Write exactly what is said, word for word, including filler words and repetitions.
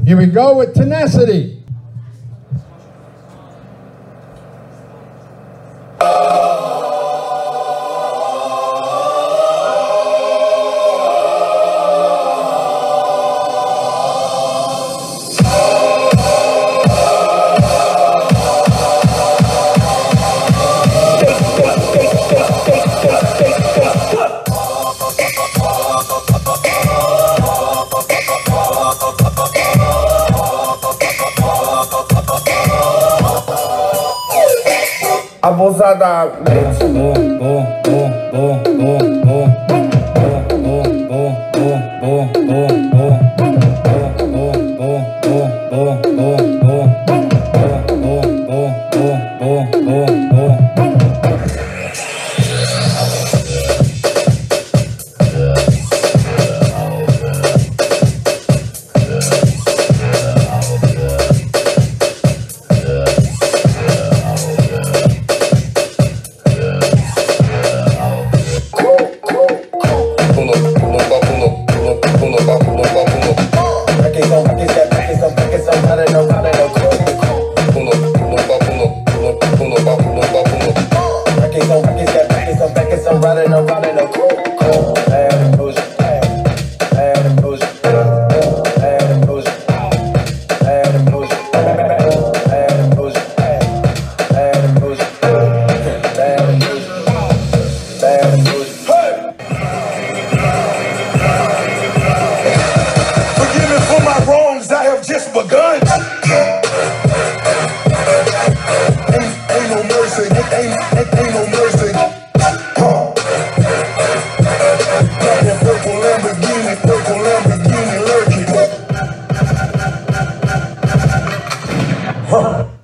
Here we go with Tenacity. Abusada. I'm riding, I'm riding, I'm cool, cool. Bad and bullshit, bad and bullshit, bad and bullshit, bad and bullshit, bad and bullshit, bad and bullshit, bad and bullshit, bad and bullshit. Forgive me for my wrongs, I have just begun. Ain't, ain't no mercy, ain't, ain't, ain't no mercy. Purple Lamborghini, purple Lamborghini lurking. Huh.